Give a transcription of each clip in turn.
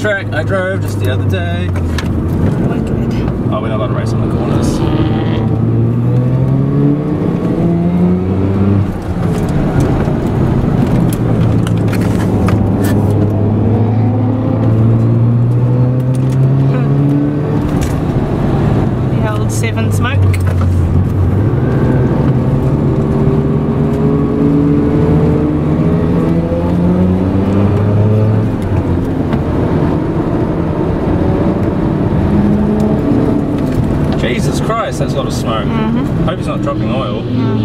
track I drove just the other day. Wicked. Oh, we're not allowed to race on the corners. The old 7 smoke. Jesus Christ, that's a lot of smoke. Hope he's not dropping oil.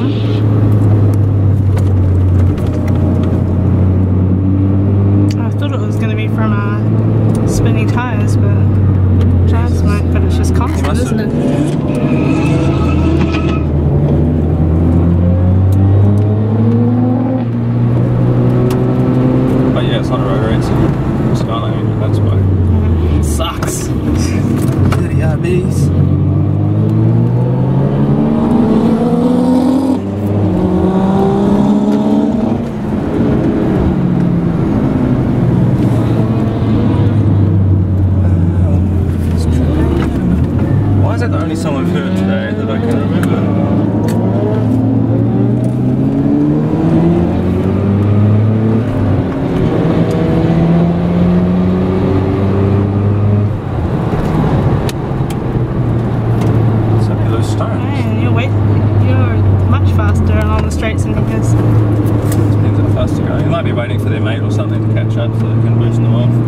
I thought it was going to be from spinny tyres, but tire smoke, but it's just constant, isn't it? But yeah, it's not a rotor, it's a Skyline engine, that's why. It sucks. Dirty RBs. Why is that the only song we've heard today that I can remember? Depends how fast you're going. You might be waiting for their mate or something to catch up so they can boost them off.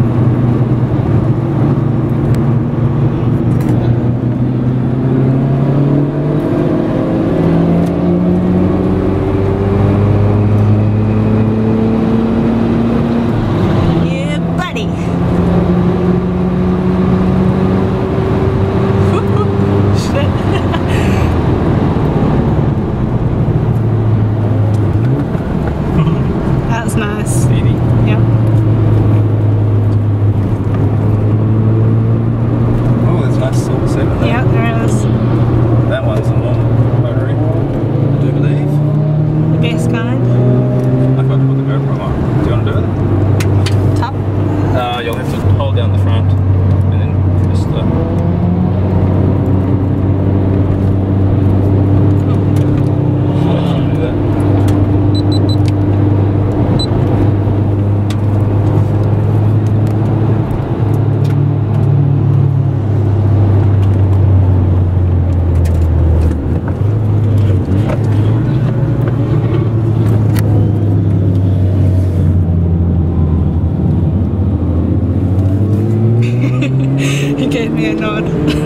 Gave me a nod.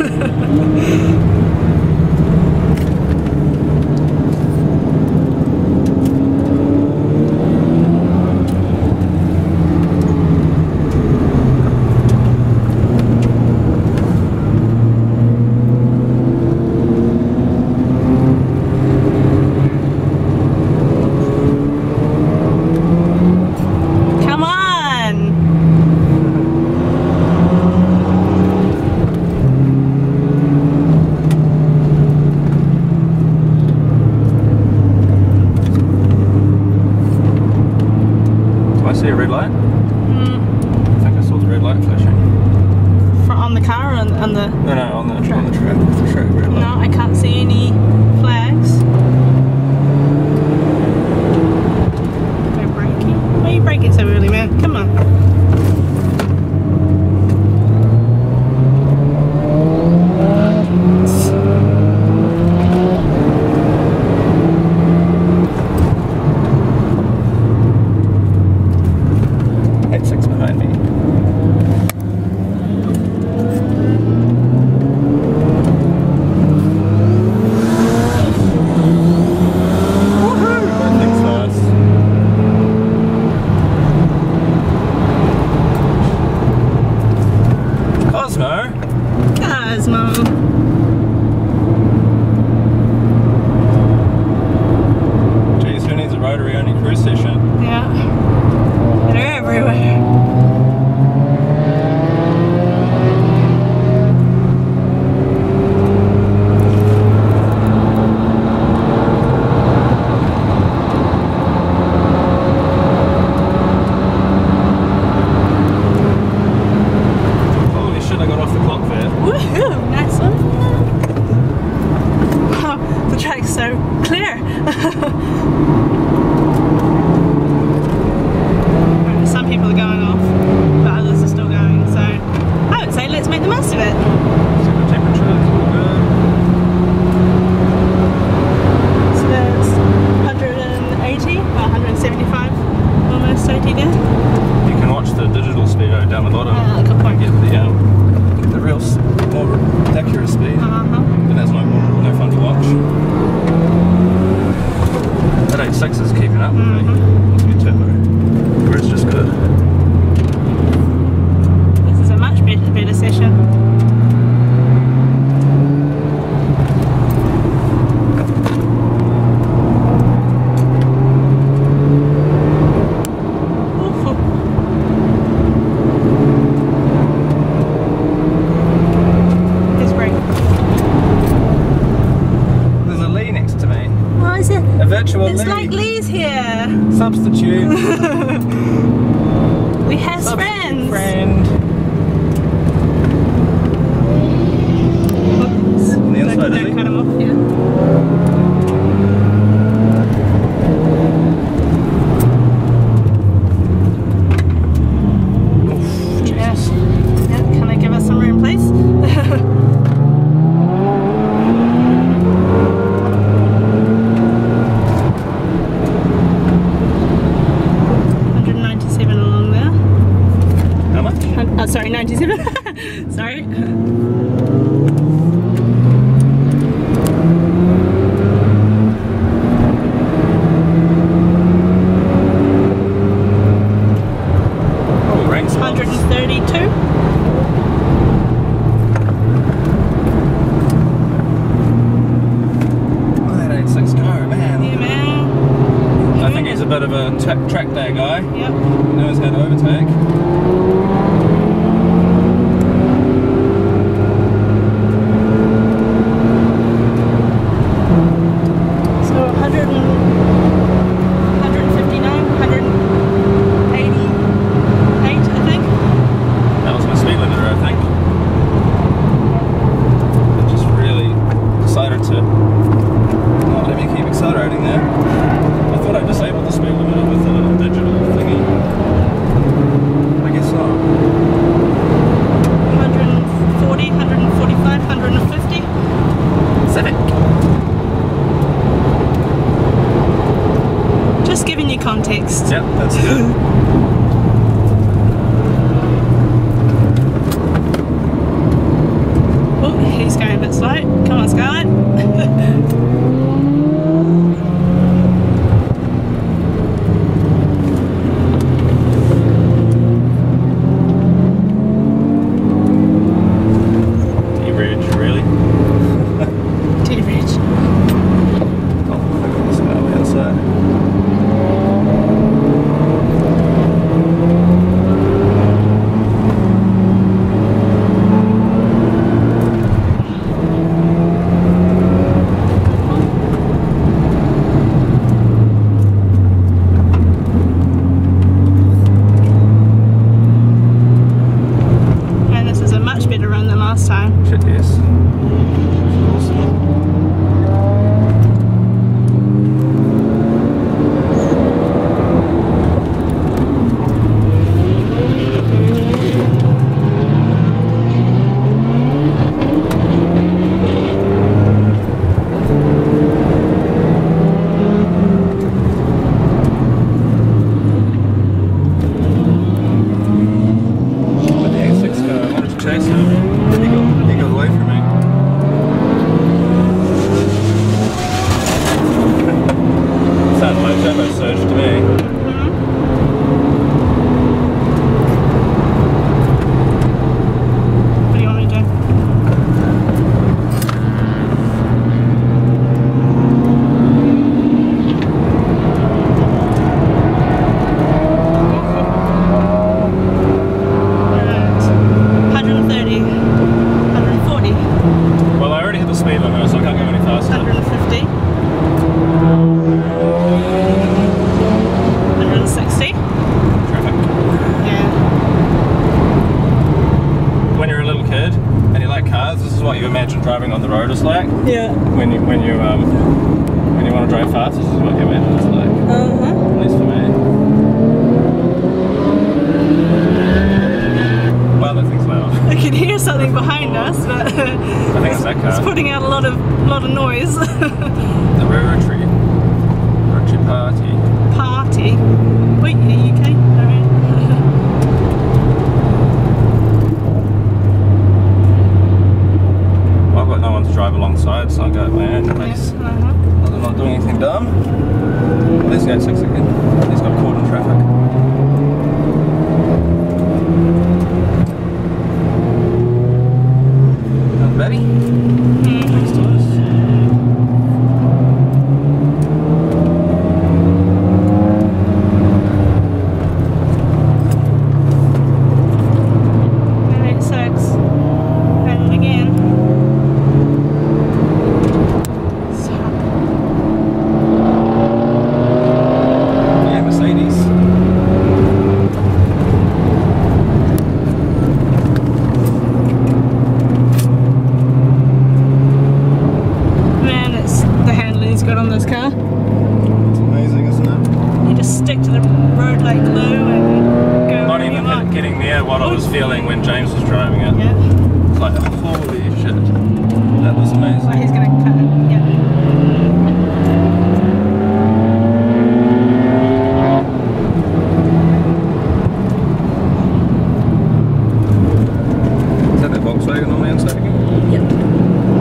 See a red light? I think I saw the red light flashing. On the car and the... No, on the track. The track red light. No, I can't see any flags. Go braking. Why are you braking so early, man? Come on. Behind me. Virtual It's Lee. like Lee's here. Substitute. We have Substitute friends. friend. Oops. On the inside, Don't is he? cut him off, yeah. Jesus. Yeah, can I give us some room, please? 197 along there. How much? Oh, sorry, 97. Sorry. Oh, rain spots. 132. Oh, that 86 car, man. Yeah, man. I think he's a bit of a track day guy. Yep. Knows how to overtake. So 100 159, 188, I think. That was my speed limiter, I think. I just really decided to not let me keep accelerating there. I thought I disabled the speed limiter with a little digital thingy. I guess not. 140, 145, 150. Civic. Just giving you context. Yep, that's good. Oh, he's going a bit slow. Come on, Scarlett. T-Bridge, really? T-Bridge. Oh, I got this guy on the outside. And this is a much better run than last time. Shit, yes. Awesome. But the X6 car, I wanted to chase him. He got away from me. Sounded like turbo surge to me. What do you want me to do? Right. 130, 140, Well, I already hit the speed limit, so I can't go any faster. 150, 160. Traffic. Yeah. When you're a little kid and you like cars, this is what you imagine driving on the road is like. Yeah. When you want to drive fast, this is what you imagine it's like. At least for me. Wow, that thing's loud. I can hear something behind us, but I think it's that it's car. putting out a lot of noise. The Rotary Party. Party. Wait, are you okay? Alright. Well, I've got no one to drive alongside, so I'll go at my own pace. I'm not doing anything dumb. There's the 86 again. He's got caught in traffic. Betty? Next to us. on this car. It's amazing, isn't it? You just stick to the road like glue and go Not wherever even you want. getting near what I was feeling when James was driving it. Yeah. It's like, holy shit. That was amazing. Well, he's gonna cut it. Yeah. Is that Volkswagen on the inside again? Yep.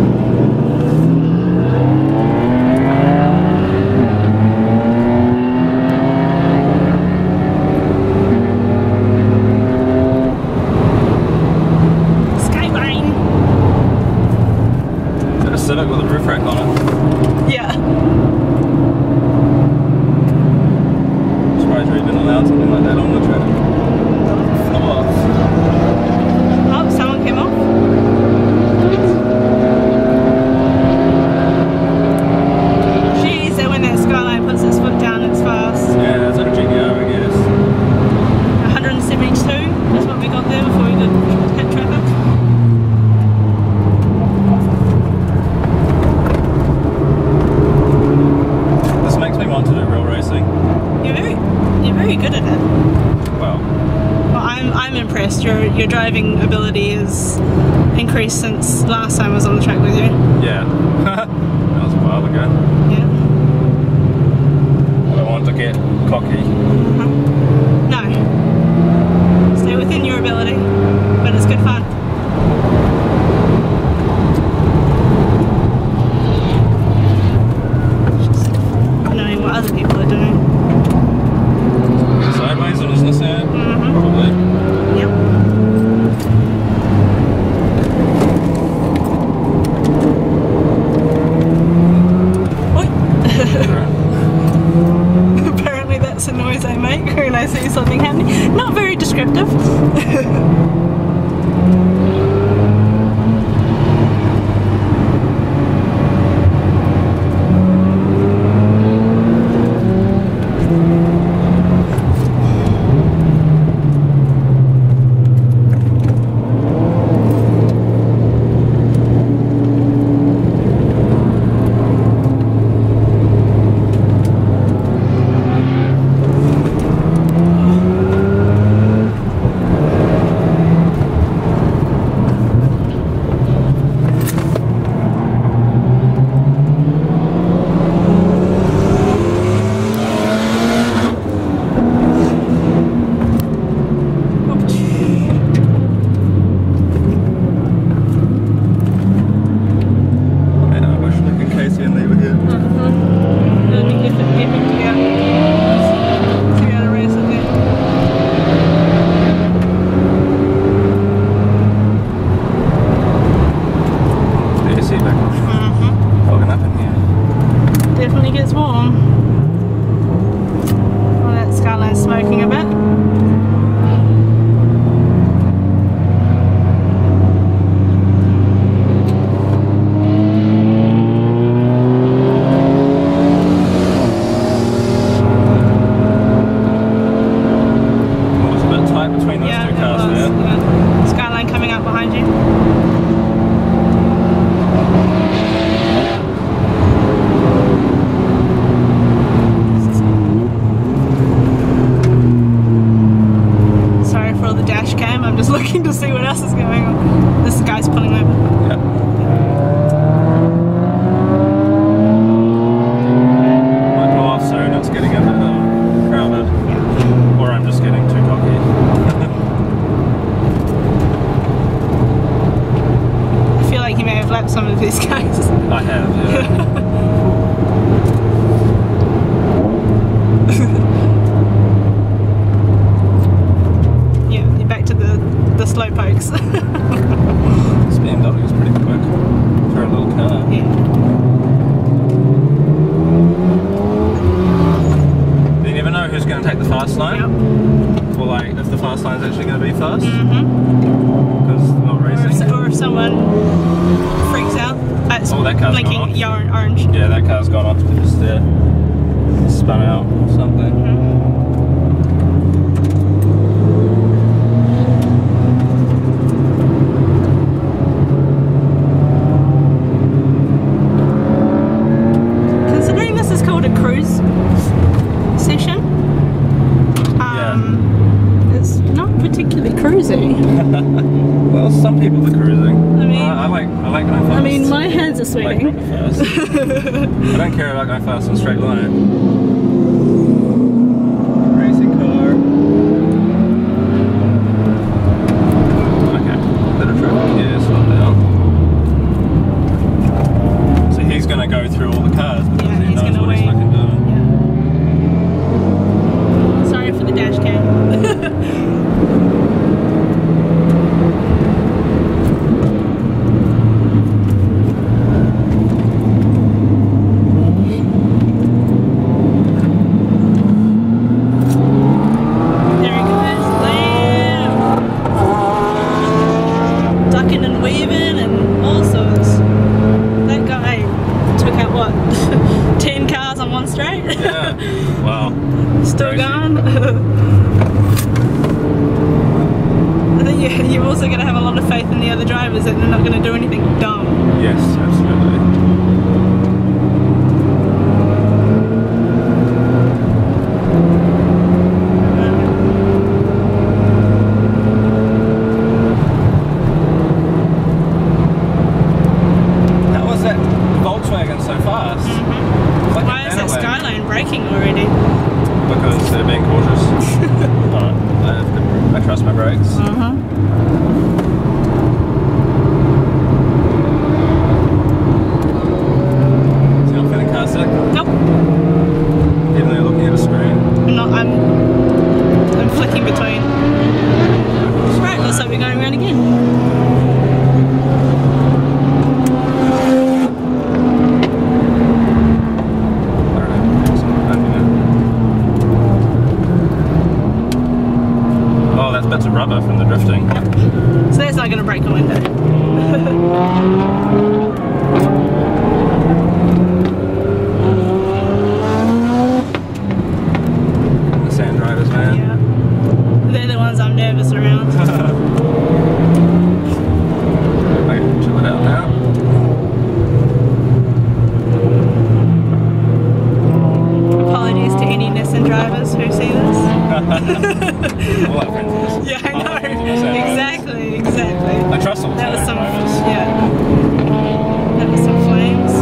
Civic with a roof rack on it. Yeah. I'm surprised we didn't allow something like that on the track. Come off. Oh, someone came off. Jeez, so when that Skyline puts its foot down, it's fast. Yeah, it's like a GTO, I guess. 172 is what we got there before we did hit traffic. You're very good at it. Well, I'm impressed. Your driving ability has increased since last time I was on the track with you. yeah. That was a while ago. Yeah. I don't want to get cocky. No. Stay within your ability, but it's good fun. Just knowing what other people are doing. Sideways on his Nissan? Probably. Yep. Oi. Apparently that's the noise I make when I see something happening. Not very descriptive. Smoking a bit. Looking to see what else is going on. This guy's pulling over. Yep. Might go off soon, it's getting a bit crowded. Yeah. Or I'm just getting too cocky. I feel like you may have lapped some of these guys. I have, yeah. The slow pokes. This BMW is pretty quick for a little car. Yeah. You never know who's going to take the fast line. Yep. Or like if the fast line is actually going to be fast. Because they're not racing. Or if someone freaks out. Oh, that car's blinking gone off. orange. Yeah, that car's gone off because they're spun out or something. going. Proper fast. I don't care about going fast in a straight line. Racing car. Okay, bit of traffic here, slow down. So he's going to go through all the cars because Yeah, he he's knows gonna what he's wait. fucking doing. Yeah. Sorry for the dash cam. There he goes. Blam! Ducking and weaving and all sorts. That guy took out what? 10 cars on one straight? Yeah. Wow. Still Crazy. going? I think you're also going to have a lot of faith in the other drivers that they're not going to do anything dumb. Yes, absolutely. How was that Volkswagen so fast? It's like Why a is that Nanowagon. Skyline braking already? Because they're being cautious. But I trust my brakes. Uh-huh. So you're not feeling car sick? Nope. Even though you're looking at a screen? I'm not. I'm flicking between. Right, looks like we're going around again. I don't know. Oh, that's bits of rubber from the drifting. So that's not going to break a window. The sand drivers, man. Yeah. They're the ones I'm nervous around. Okay, chill it out now. Apologies to any Nissan drivers who see this. All our friends in this. Yeah, I All our know. friends in the sand drivers. Exactly. I trust them. That was some, drivers. yeah. That was some flames.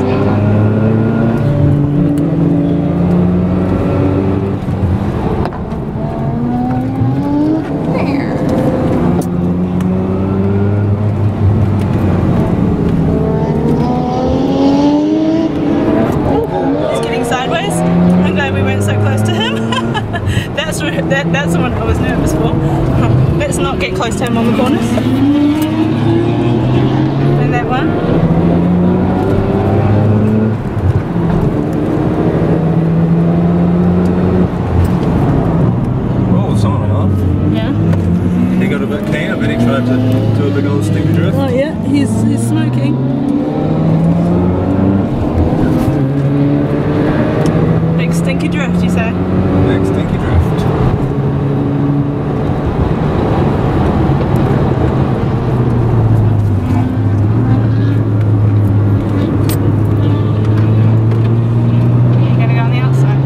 He's getting sideways. I'm glad we went so close to him. That's the one I was nervous for. Let's not get close to him on the corners. And that one. Oh, someone went off. Yeah. He got a bit keen. I bet he tried to do a big old stinky drift. Oh yeah, he's smoking. Big stinky drift, you say? Big stinky drift. You gotta go on the outside.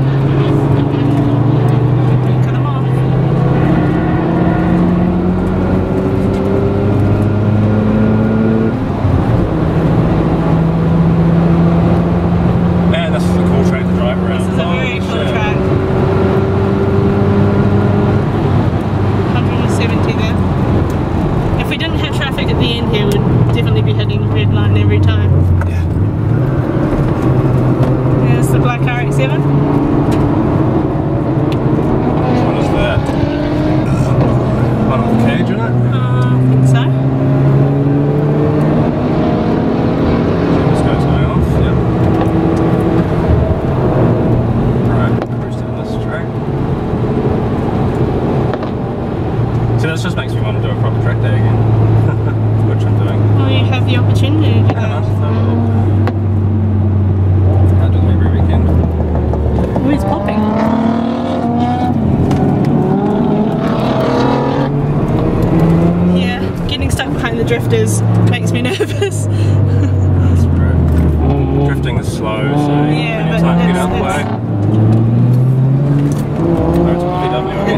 Cut them off. Man, this is a cool track to drive around. This is a very Holy cool shit. track. 170 there. If we didn't have traffic at the end here, we'd definitely be hitting red line every time. Yeah. There's the black RX-7. What is that? One with a cage in it? I think so. This goes going off. Yep. Right, cruise down this track. See, this just makes me want to do a proper track day again. Which I'm doing. Well, you have the opportunity to do Come on, that. so I do them every weekend. Oh, he's popping. Yeah, getting stuck behind the drifters makes me nervous. That's right. Drifting is slow, so Yeah, plenty of but time to get it's- out the way. Oh, it's a VW again.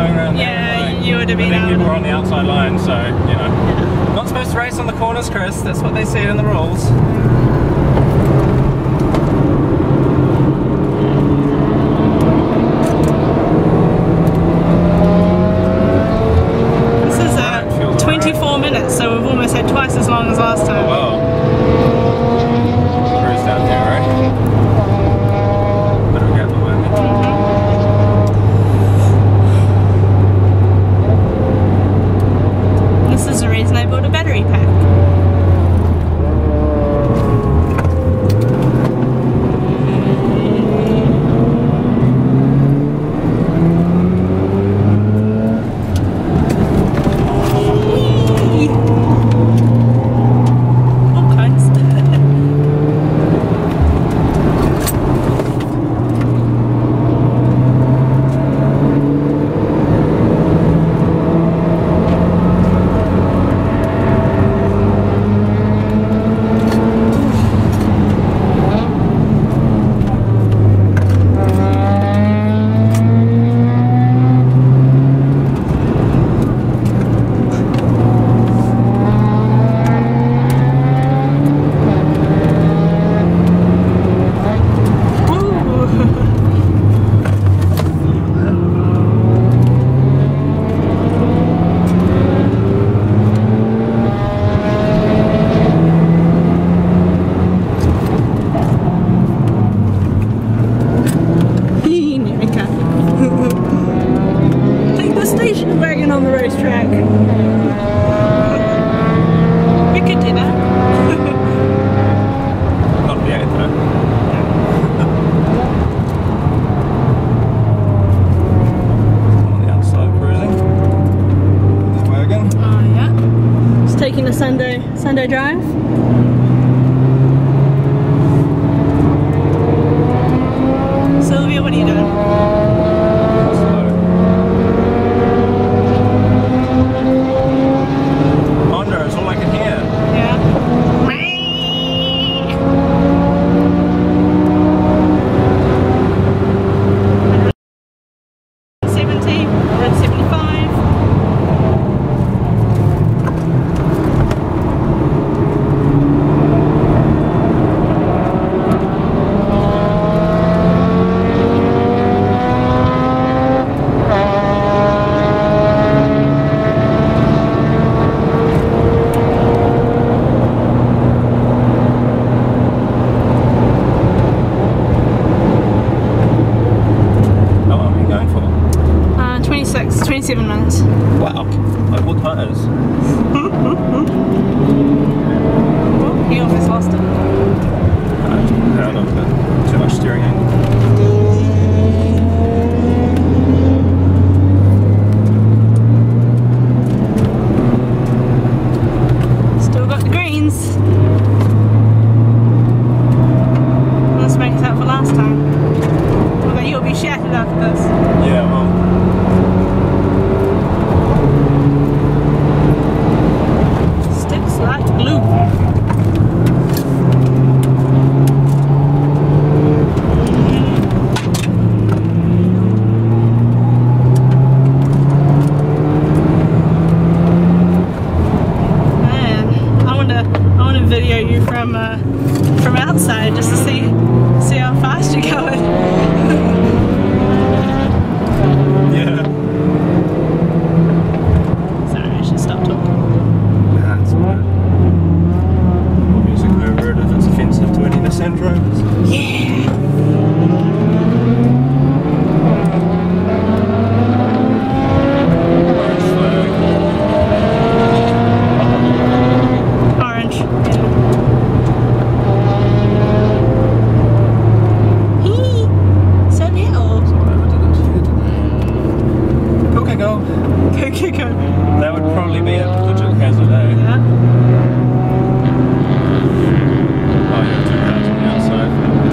going around there. Yeah, like, you would have been and then able people to- are on the outside line, so, you know. Not supposed to race on the corners, Chris. That's what they said in the rules. This is 24 minutes, so we've almost had twice as long as last time. Well, cruise down here, right? Better get the way. This is the reason I bought a battery pack. All kinds. Take the station wagon on the racetrack. We could do that. Not the 8th, though. On the outside cruising. The wagon. Oh yeah. Just taking a Sunday drive. Sylvia, what are you doing? Honda is all I can hear. Yeah. 70, 175. How long are we going for? 27 minutes. Wow. Like what tires? Oh, he almost lost it. Out of it. Too much steering angle. Still got the greens. Let's make it up for last time. Well, but you'll be shattered after this. Yeah, well. Sticks like glue. Man, I want to video you from outside just to see how fast you're going. Yeah. Sorry, I should stop talking. Nah, it's alright. Music over it if it's offensive to any Nissan drivers. Yeah. Orange flag. Orange. Hee. So little. Whatever did it here today. Okay, go. Go. That would probably be a legit hazard, eh? Yeah. Oh yeah, 2 cars on the outside.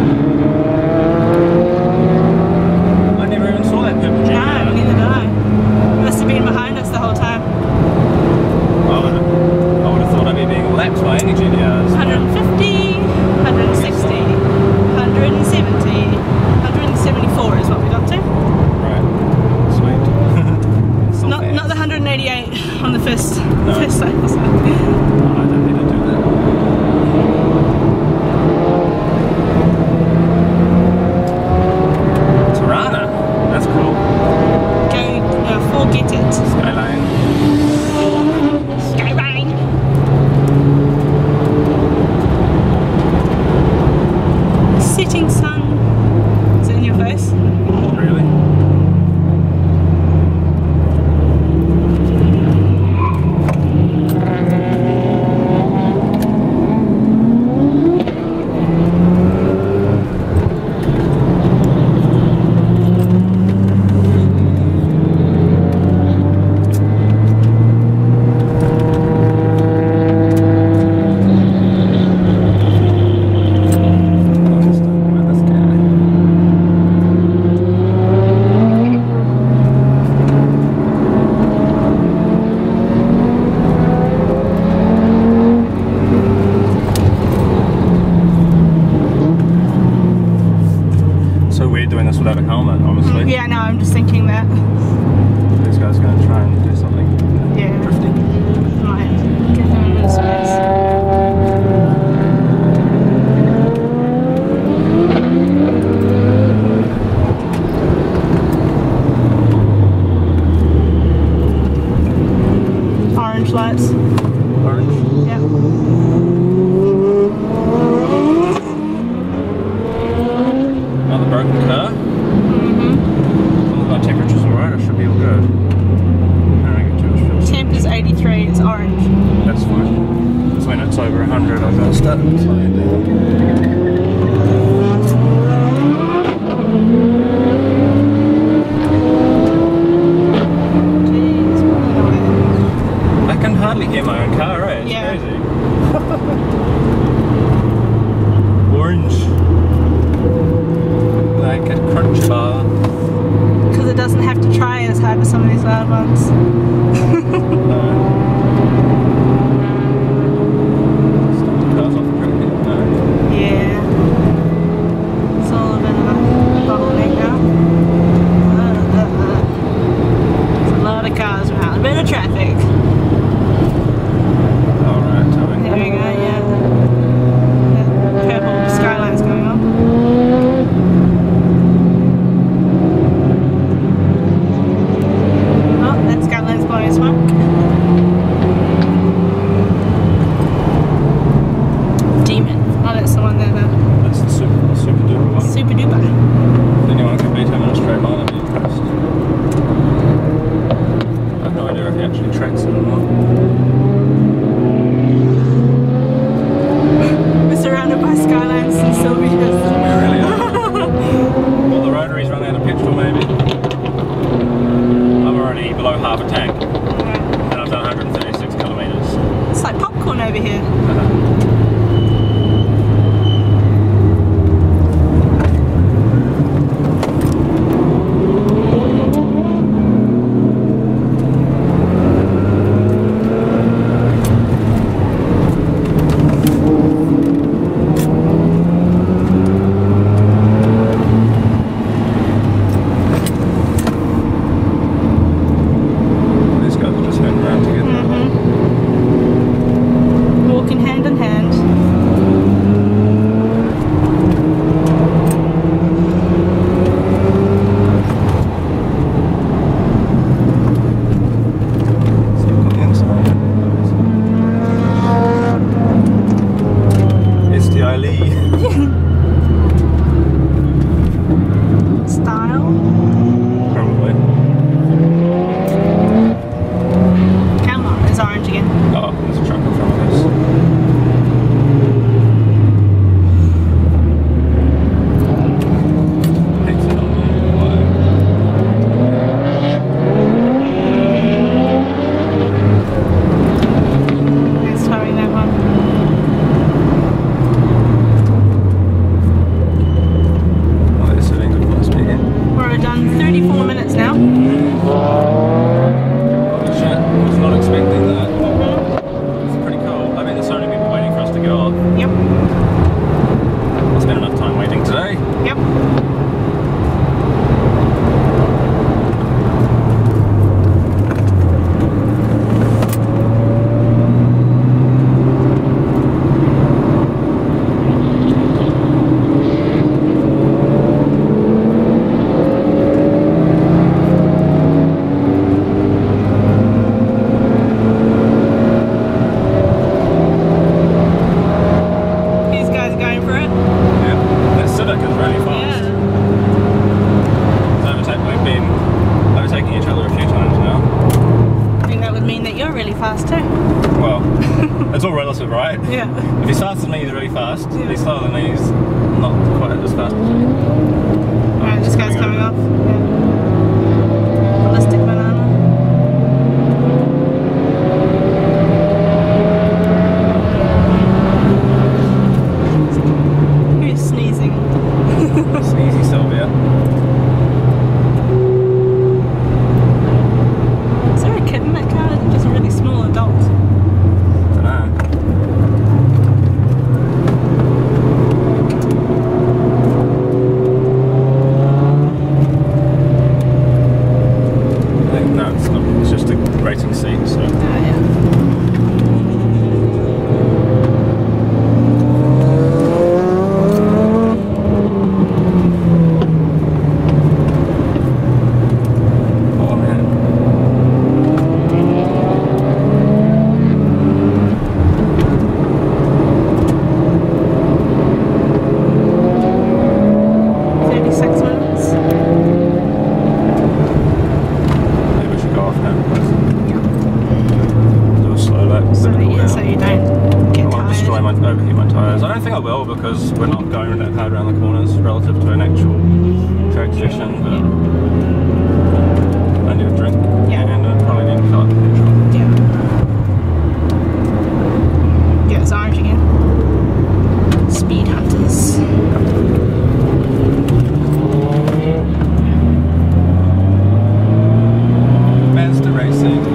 I never even saw that purple Jeep. No, neither did I. Must have been behind us the whole time. I would have thought I'd be being lapped by any GDRs. 150, 160, 170, 174 is what we got to. Right. Sweet. first No. first side. I don't need to do that. Tirana. That's cool. Go forget it. Skyline. Skyline. Setting sun. Is it in your face? Really? So weird doing this without a helmet, honestly. Yeah, no, I'm just thinking that. This guy's going to try and do something Yeah. drifting. Might give them a bit of space. Orange lights. Orange. Yeah. Another broken car. Mm-hmm. As long as my temperature's alright, I should be all good. I don't get too much fuel. Temp is 83, it's orange. That's fine. So when it's over 100, I've got to start slowing down. Jeez, what a I can hardly hear my own car, eh? It's Yeah. crazy. Orange. Like a crunch bar. Because it doesn't have to try as hard as some of these loud ones. Stop the cars off the predicate. No. Yeah. It's all a bit of a bottleneck now. There's a lot of cars around, a bit of traffic. Alright, tell me. There we go, yeah. The purple skyline's going on. Oh, that skyline's blowing smoke. Demon. Oh, that's the one there, the That's the super duper one. super duper. If anyone can beat him in a straight line, I'd be impressed. I have no idea if he actually tracks it or not. We're surrounded by skylines and Sylvias. We really are. Well, the rotaries run out of petrol, maybe. I'm already below half a tank, and I've done 136 kilometres. It's like popcorn over here. These guys are just hanging around together. Walking hand in It's all relative, right? Yeah. If he starts with me, he's really fast. Yeah. If he starts with me, he's not quite as fast as me. Alright, this guy's coming over. off. Yeah. Ballistic banana. Who's sneezing? Sneezy Sylvia. Is there a kid in that car? Or is it just a really small adult? Dunno. No, it's not. It's just a racing seat, so. Oh, yeah. Oh man. Maybe we should go off now. Do a slow lap. So, let it cool yeah, down. so you don't I get want to destroy tired. overheat my tyres. I don't think I will because we're not going that hard around the corners relative to an actual track session, but I need a drink Yeah. and I probably need to fill up the petrol. Yeah. Yeah, it's orange again. Speed hunters. Mazda Racing.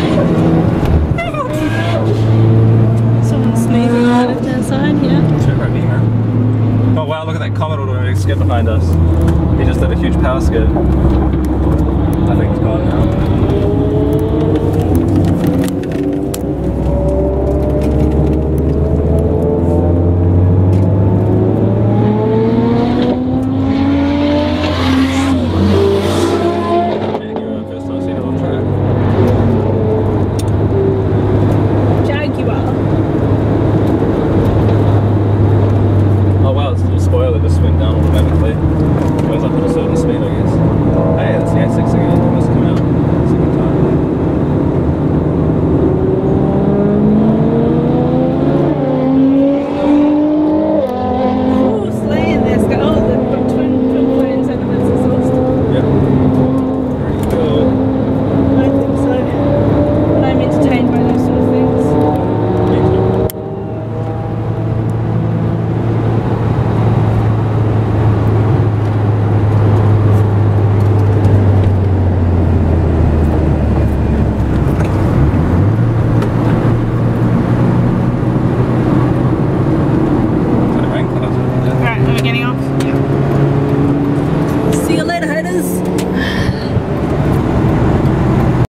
Someone sneezing right at their side, yeah. Too heavy, man. Oh wow, look at that Comet automatic skid behind us. He just did a huge power skid. I think it's gone now.